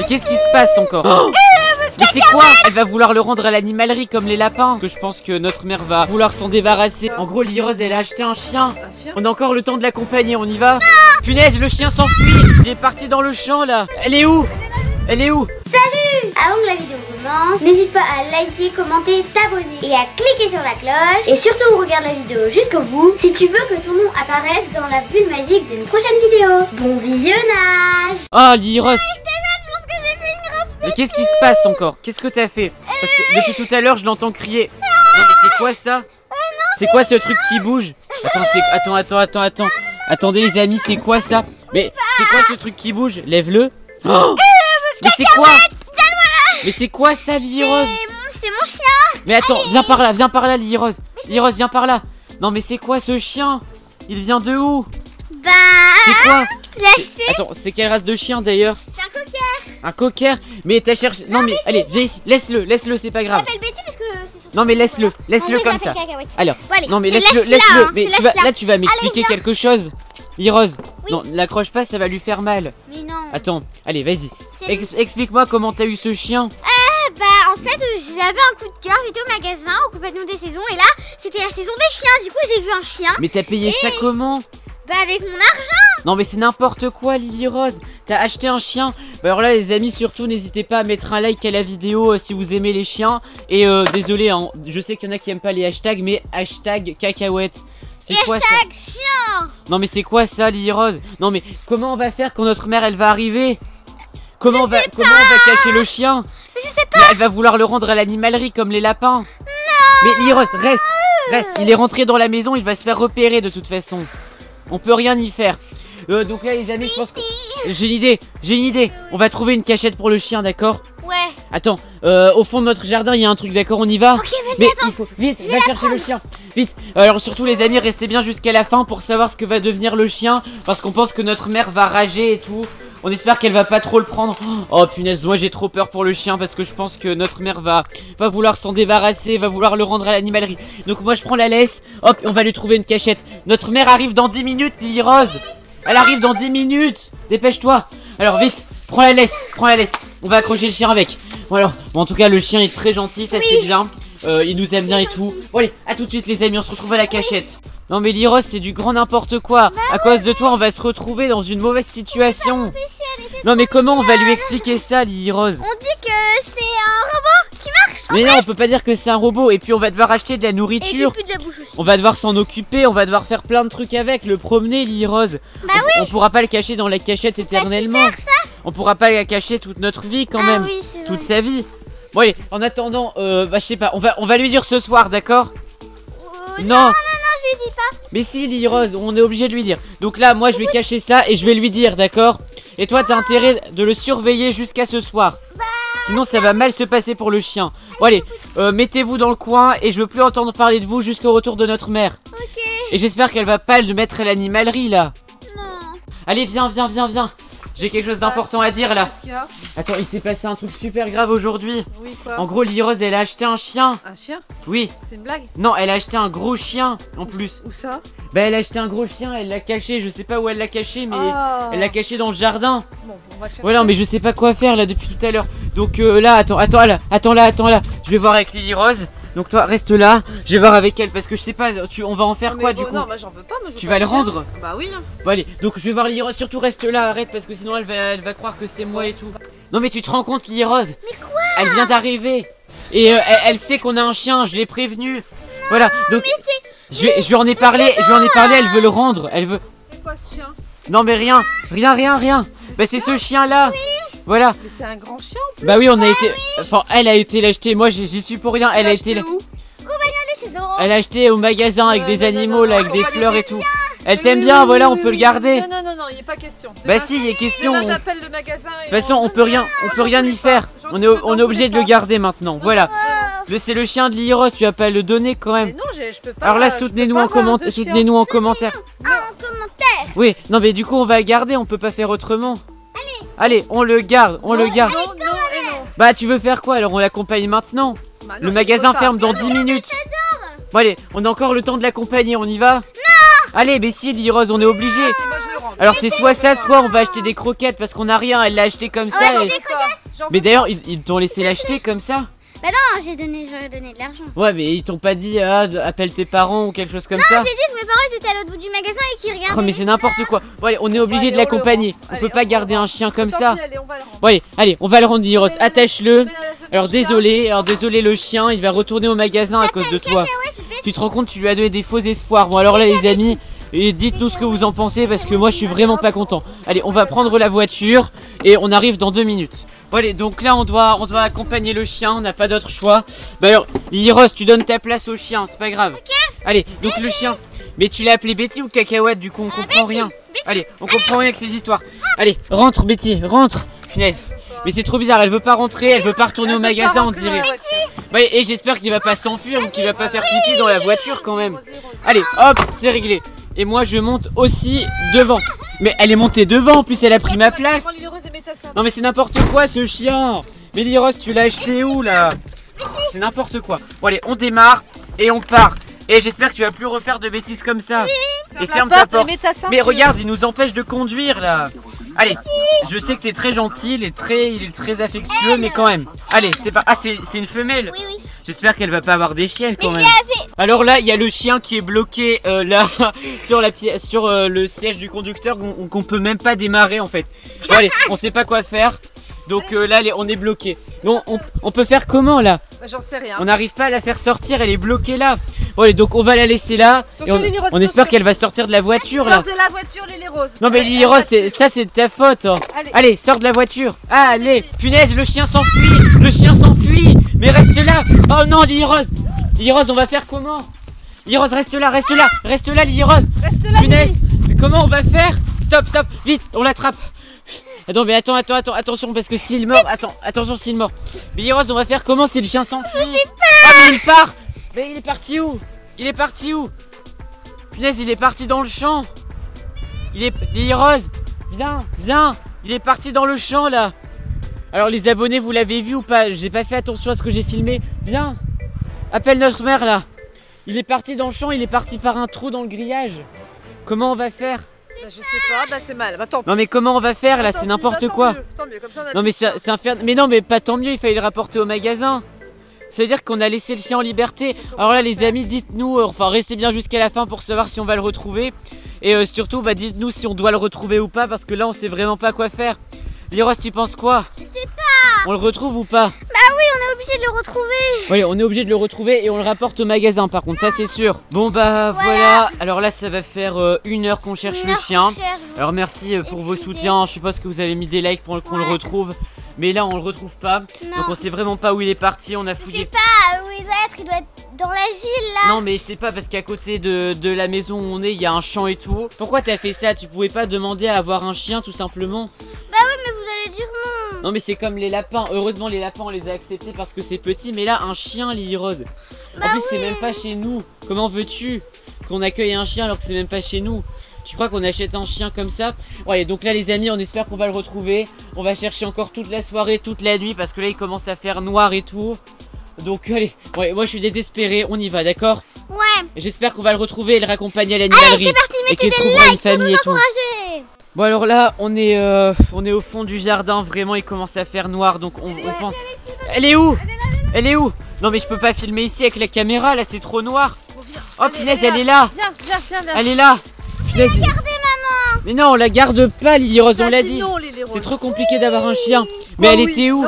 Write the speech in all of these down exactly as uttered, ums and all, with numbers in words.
Qu'est-ce qui se passe encore? Oh, mais c'est quoi? Elle va vouloir le rendre à l'animalerie comme les lapins. Que je pense que notre mère va vouloir s'en débarrasser. En gros, Lirose, elle a acheté un chien. Un chien? On a encore le temps de l'accompagner, on y va? Punaise, le chien s'enfuit. Il est parti dans le champ là. Elle est où? Elle est où? Salut! Avant que la vidéo commence, n'hésite pas à liker, commenter, t'abonner et à cliquer sur la cloche. Et surtout, regarde la vidéo jusqu'au bout si tu veux que ton nom apparaisse dans la bulle magique d'une prochaine vidéo. Bon visionnage! Oh, Lirose! Mais Mais qu'est-ce qui se passe encore? Qu'est-ce que t'as fait? Parce que depuis tout à l'heure, je l'entends crier. Non, mais c'est quoi ça? C'est quoi ce truc qui bouge? Attends, c'est... Attends, attends, attends, attends. Attendez les amis, c'est quoi ça? Mais c'est quoi ce truc qui bouge? Lève-le. Oh, mais c'est quoi? Mais c'est quoi ça, Lirose? C'est mon chien! Mais attends, viens par là, viens par là, Lirose. Lirose, viens par là. Non, mais c'est quoi ce chien? Il vient de où? Bah... C'est quoi? Je l'ai acheté. Attends, c'est quelle race de chien d'ailleurs? C'est un cocker. Un cocker? Mais t'as cherché... Non, mais allez, viens ici, laisse-le, laisse-le, c'est pas Il grave. s'appelle Betty parce que c'est son Non mais laisse-le, Bon, laisse-le oui, comme je ça. m'appelle Cacahuète. Alors, Bon, allez, non mais je laisse-le, laisse là, laisse-le. hein, Mais je tu vas, laisse là. là tu vas m'expliquer viens. quelque chose. Lirose, Oui. non, l'accroche pas, ça va lui faire mal. Mais non. Attends, allez, vas-y. C'est- Ex- Explique-moi comment t'as eu ce chien. Bah en fait euh, j'avais un coup de cœur, j'étais au magasin au compagnon des saisons et là c'était la saison des chiens. Du coup j'ai vu un chien. Mais t'as payé ça comment? Bah avec mon argent. Non mais c'est n'importe quoi, Lily Rose. T'as acheté un chien. Bah alors là les amis, surtout n'hésitez pas à mettre un like à la vidéo euh, si vous aimez les chiens. Et euh, désolé, hein, je sais qu'il y en a qui aiment pas les hashtags, mais hashtag cacahuète. C'est quoi ça? Hashtag chien. Non mais c'est quoi ça, Lily Rose? Non mais comment on va faire quand notre mère elle va arriver? Comment on va, comment on va cacher le chien? Je sais pas. Mais elle va vouloir le rendre à l'animalerie comme les lapins. Non. Mais Lily Rose, reste, reste. Il est rentré dans la maison, il va se faire repérer de toute façon. On peut rien y faire. Euh, donc là les amis, je pense que j'ai une idée, j'ai une idée. On va trouver une cachette pour le chien, d'accord? Ouais. Attends, euh, au fond de notre jardin, il y a un truc, d'accord? On y va? Ok vas-y Mais attends. il faut vite, va chercher le chien. Vite. Alors surtout les amis, restez bien jusqu'à la fin pour savoir ce que va devenir le chien, parce qu'on pense que notre mère va rager et tout. On espère qu'elle va pas trop le prendre. Oh punaise, moi j'ai trop peur pour le chien parce que je pense que notre mère va, va vouloir s'en débarrasser, va vouloir le rendre à l'animalerie. Donc moi je prends la laisse, hop, on va lui trouver une cachette. Notre mère arrive dans dix minutes, Lily Rose. Elle arrive dans dix minutes. Dépêche-toi. Alors vite, prends la laisse, prends la laisse. On va accrocher le chien avec. Bon alors, bon, en tout cas le chien est très gentil, ça c'est bien. Euh, il nous aime bien et tout. Bon allez, à tout de suite les amis, on se retrouve à la cachette. Non mais Lily Rose, c'est du grand n'importe quoi. À cause de toi on va se retrouver dans une mauvaise situation. Non mais comment on va lui expliquer ça, Lily Rose? On dit que c'est un robot qui marche. Mais non, on peut pas dire que c'est un robot. Et puis on va devoir acheter de la Et du nourriture. plus de la bouche aussi. On va devoir s'en occuper, on va devoir faire plein de trucs avec, le promener, Lily Rose. Bah on, on pourra pas le cacher dans la cachette éternellement. On pourra pas la cacher toute notre vie quand Ah même. oui, c'est vrai. Toute sa vie. Bon allez, en attendant, euh, bah je sais pas, on va, on va lui dire ce soir, d'accord? Euh, Non. non, non, non, je lui dis pas. Mais si, Lily Rose, on est obligé de lui dire. Donc là, moi je vais cacher ça et je vais lui dire, d'accord? Et toi, t'as intérêt de le surveiller jusqu'à ce soir. Sinon, ça va mal se passer pour le chien. Bon allez, euh, mettez-vous dans le coin et je veux plus entendre parler de vous jusqu'au retour de notre mère. Ok. Et j'espère qu'elle va pas le mettre à l'animalerie là. Non. Allez, viens, viens, viens, viens. J'ai quelque chose d'important à dire là. Qu'est-ce qu'il y a? Attends, il s'est passé un truc super grave aujourd'hui. Oui, quoi? En gros, Lily Rose, elle a acheté un chien. Un chien? Oui. C'est une blague? Non, elle a acheté un gros chien en plus. Où ça? Bah, elle a acheté un gros chien, elle l'a caché. Je sais pas où elle l'a caché, mais Ah. elle l'a caché dans le jardin. Bon, on va le chercher. Voilà, mais je sais pas quoi faire là depuis tout à l'heure. Donc euh, là, attends, attends là, attends là, attends là. Je vais voir avec Lily Rose. Donc toi, reste là. Je vais voir avec elle parce que je sais pas. Tu, on va en faire Non, mais quoi bon, du coup? Non, bah j'en veux pas. Moi, je veux Tu pas vas le chien. rendre? Bah oui. Bon allez, donc je vais voir Lily Rose. Surtout reste là, arrête parce que sinon elle va, elle va croire que c'est moi et tout. Non mais tu te rends compte, Lily Rose? Mais quoi? Elle vient d'arriver et euh, elle, elle sait qu'on a un chien. Je l'ai prévenu. Voilà. Donc je, vais- je lui en ai parlé. Je lui en ai parlé. Elle veut le rendre. Elle veut. C'est quoi ce chien? Non mais rien, rien, rien, rien. Bah c'est ce chien là. Voilà. Mais c'est un grand chien. Bah oui, on a été. Enfin, elle a été l'acheter. Moi, j'y j'y suis pour rien. Elle a été. acheté où? Des saisons. Elle a acheté au magasin avec Euh, des non, non, animaux non, là, non, avec on des va fleurs les et tout. laisser. Elle Oui, t'aime oui, bien, oui, voilà, oui, on peut oui, le oui. garder. Non, non, non, non, il n'y a pas question. Bah Demain- si, il est question. Demain, De j'appelle le magasin. toute façon, on peut rien, on peut rien y faire. On est, on est obligé de le garder maintenant. Voilà. Le- C'est le chien de Lily Rose, tu vas pas le donner quand Mais même. non, j'ai- je peux pas. Alors là, je peux soutenez-nous pas en avoir commentaire. deux chiens. Soutenez-nous en commentaire. Ah, en commentaire. Oui, non mais du coup, on va le garder. On peut pas faire autrement. Allez, on le garde, on le Non, garde. Non, non et non. Bah, tu veux faire quoi alors? On l'accompagne maintenant. Bah non, Le il magasin faut pas. ferme dans dix minutes. Bon allez, on a encore le temps de l'accompagner, on y va? Non. Allez, mais si, Lily Rose, on est obligé. Si, moi je le rends. Alors c'est soit ça, soit on va acheter des croquettes parce qu'on a rien. Elle l'a acheté comme ça. j'ai et- des Mais d'ailleurs, ils, ils t'ont laissé l'acheter comme ça? Bah non, j'ai donné, j'aurais donné de l'argent. Ouais, mais ils t'ont pas dit ah, appelle tes parents ou quelque chose comme Non, ça? j'ai dit que mes parents ils étaient à l'autre bout du magasin et qu'ils regardaient. Oh, mais c'est n'importe quoi. Bon, allez, on est obligé Allez, de on le l'accompagner. rend. On Allez, peut pas on garder le rend. un chien comme Tant ça. pis, allez, on va le rendre. Bon, allez, allez, on va le rendre, Liros. Attache-le. Mais la- Alors le chien, désolé, alors désolé le chien, il va retourner au magasin à cause de toi. Tu te rends compte, tu lui as donné des faux espoirs. Bon alors là les amis, et dites-nous ce que vous en pensez parce que moi je suis vraiment pas content. Allez, on va prendre la voiture et on arrive dans deux minutes. Bon allez, donc là on doit, on doit accompagner le chien, on n'a pas d'autre choix. Bah alors, Liros, tu donnes ta place au chien, c'est pas grave. Allez, donc le chien. Mais tu l'as appelé Betty ou Cacahuète, du coup on comprend rien. Allez, on comprend rien avec ces histoires. Allez, rentre Betty, rentre. Punaise. Mais c'est trop bizarre, elle veut pas rentrer, elle veut pas retourner au Elle veut pas magasin, on rentrer dans dirait. la voiture. Ouais, et j'espère qu'il va pas s'enfuir ou qu'il va pas faire pipi dans la voiture quand même. Allez, hop, c'est réglé. Et moi je monte aussi devant. Mais elle est montée devant, en plus elle a pris ma place. Prends Lily Rose et mets ta sœur. Non mais c'est n'importe quoi ce chien. Mais Liros, tu l'as acheté où là? C'est n'importe quoi. Bon allez, on démarre et on part. Et j'espère que tu vas plus refaire de bêtises comme ça. Et ferme ta porte. mets ta ceinture. Mais regarde, il nous empêche de conduire là. Allez, je sais que t'es très gentil, il est très, il est très affectueux, mais quand même. Allez, c'est pas. Ah, c'est c'est une femelle. Oui, oui. J'espère qu'elle va pas avoir des chiens quand Mais même. Alors là, il y a le chien qui est bloqué euh, là sur la pièce, sur euh, le siège du conducteur qu'on qu'on peut même pas démarrer en fait. Bon, allez, on sait pas quoi faire. Donc euh, là, les- on est bloqué. Bon, on, on peut faire comment là? Bah, j'en sais rien. On n'arrive pas à la faire sortir, elle est bloquée là. Bon, allez, donc on va la laisser là. Et Attention, on, Lily Rose, on espère attention. qu'elle va sortir de la voiture Sors là. de la voiture, Lily Rose. Non mais Allez, Lily elle Rose, va c'est- te- ça c'est de ta faute. hein. Allez. Allez, sors de la voiture. Allez, punaise, le chien s'enfuit. Le chien s'enfuit. Mais reste là. Oh non, Lily Rose. Lily Rose, on va faire comment? Lily Rose, reste là, reste là, reste là, Lily Rose. Reste là, Punaise, Lily. mais comment on va faire? Stop, stop, vite, on l'attrape. Attends, mais attends, attends, attends, attention parce que s'il meurt, attends, attention s'il meurt. Lily Rose, on va faire comment si le chien s'enfuit? Ah mais il part. Mais il est parti où? Il est parti où? Punaise, il est parti dans le champ. Il est... Lily Rose, viens, viens. Il est parti dans le champ là. Alors les abonnés, vous l'avez vu ou pas? J'ai pas fait attention à ce que j'ai filmé. Viens, appelle notre mère là. Il est parti dans le champ, il est parti par un trou dans le grillage. Comment on va faire? Bah, je sais pas, bah c'est mal. Bah tant pis. Non mais comment on va faire là? Tant C'est pis, n'importe bah, tant quoi. mieux, tant mieux, comme ça, on a Non mais plus c'est de c'est infernal. Mais non mais pas tant mieux, il fallait le rapporter au magasin. C'est-à-dire qu'on a laissé le chien en liberté. Alors là les amis, dites-nous, euh, enfin restez bien jusqu'à la fin pour savoir si on va le retrouver. Et euh, surtout, bah dites-nous si on doit le retrouver ou pas, parce que là on sait vraiment pas quoi faire. Liros, tu penses quoi? Je sais pas. On le retrouve ou pas? Bah oui, on est obligé de le retrouver. Oui, on est obligé de le retrouver et on le rapporte au magasin par contre, ça c'est sûr. Bon bah voilà, alors là ça va faire euh, une heure qu'on cherche Une le heure chien. qu'on cherche. Alors merci euh, pour vos Excusez. soutiens, je suppose que vous avez mis des likes pour qu'on le Ouais. retrouve. Mais là on le retrouve pas, Non. donc on sait vraiment pas où il est parti, on a Je sais fouillé. pas où il doit être, il doit être dans la ville là. Non mais je sais pas parce qu'à côté de, de la maison où on est, il y a un champ et tout. Pourquoi t'as fait ça? Tu pouvais pas demander à avoir un chien tout simplement? Bah oui, mais vous allez dire non. Non mais c'est comme les lapins, heureusement les lapins on les a acceptés parce que c'est petit, mais là un chien, Lily Rose. En Bah plus c'est oui. même pas chez nous. Comment veux-tu qu'on accueille un chien alors que c'est même pas chez nous? Tu crois qu'on achète un chien comme ça? Ouais, donc là les amis, on espère qu'on va le retrouver. On va chercher encore toute la soirée, toute la nuit parce que là il commence à faire noir et tout. Donc allez, ouais, moi je suis désespéré, on y va, d'accord? Ouais. J'espère qu'on va le retrouver et le raccompagner à l'animalerie. C'est parti, Et mettez qu'il des trouvera une likes pour famille nous et tout. encourager. Bon alors là on est euh, on est au fond du jardin, vraiment il commence à faire noir donc on, on pense... Elle est où? Elle est où? Non mais je peux pas filmer ici avec la caméra, là c'est trop noir. Oh Allez, punaise, elle est elle est là. Viens, viens, viens, viens. Elle est là. Punaise. Mais non, on la garde pas, Lily Rose, on l'a dit. Non, Lily Rose. C'est trop compliqué d'avoir un chien. Mais Oh elle oui. était où? Non,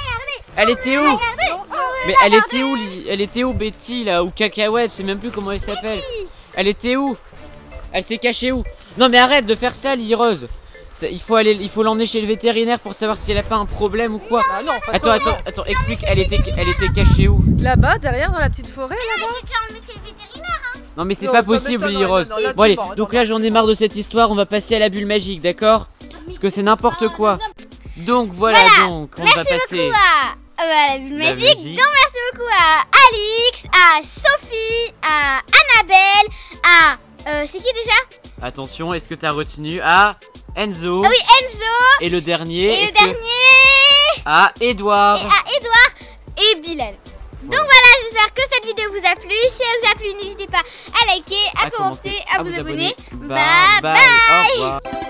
Elle était où? non, non. Mais elle était où? Lily- Elle était où Betty là? Ou Cacahuète, je sais même plus comment elle s'appelle. Elle était où? Elle s'est cachée où? Non mais arrête de faire ça, Lily Rose. Ça, il faut aller, il faut l'emmener chez le vétérinaire pour savoir si elle a pas un problème ou quoi. Bah non, enfin, Attends, toi, attends, attends, explique. Elle était, elle était cachée où? non. Là-bas, derrière, dans la petite forêt, là-bas. J'ai déjà emmené chez le vétérinaire. Non mais c'est Non, pas ça possible, m'étonnerait, Lily Rose. non, non, là, Bon allez, tu mens, donc non, là j'en ai marre de cette histoire. On va passer à la bulle magique, d'accord? Parce que c'est n'importe quoi. Donc voilà, donc on va Merci passer. beaucoup à, euh, à la bulle La magique. magie. Donc merci beaucoup à Alix, à Sophie, à Annabelle, à... Euh, c'est qui déjà? Attention, est-ce que t'as retenu à Enzo? Ah oui, Enzo. Et le dernier, Et le est-ce que- dernier... à Et Edouard. à Edouard et Bilal. Donc Voilà. voilà, j'espère que cette vidéo vous a plu. Si elle vous a plu, n'hésitez pas à liker, à, À commenter, commenter, à, vous abonner. Bye Bye bye. bye. Au revoir.